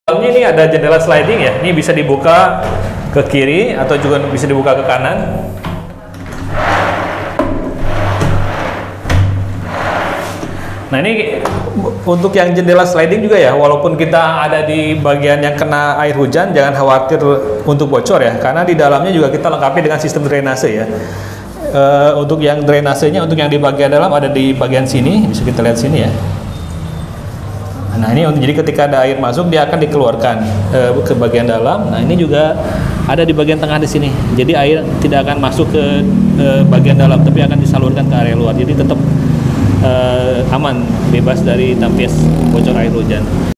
Dalamnya ini ada jendela sliding ya, ini bisa dibuka ke kiri atau juga bisa dibuka ke kanan. Nah ini untuk yang jendela sliding juga ya, walaupun kita ada di bagian yang kena air hujan, jangan khawatir untuk bocor ya, karena di dalamnya juga kita lengkapi dengan sistem drainase ya. Untuk yang drainasenya, untuk yang di bagian dalam ada di bagian sini, bisa kita lihat sini ya. Nah ini jadi ketika ada air masuk dia akan dikeluarkan ke bagian dalam. Nah ini juga ada di bagian tengah di sini. Jadi air tidak akan masuk ke bagian dalam, tapi akan disalurkan ke area luar. Jadi tetap aman, bebas dari tampias bocor air hujan.